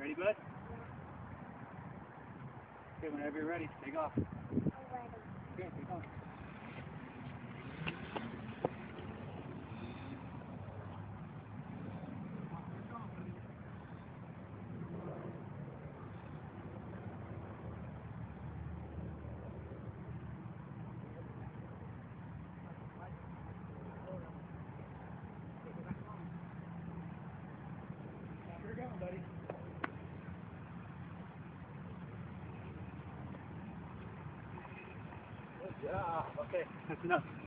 Ready, bud? Okay, whenever you're ready, take off. I'm ready. Okay, take off. Here we go, buddy. Good job. Okay, that's enough.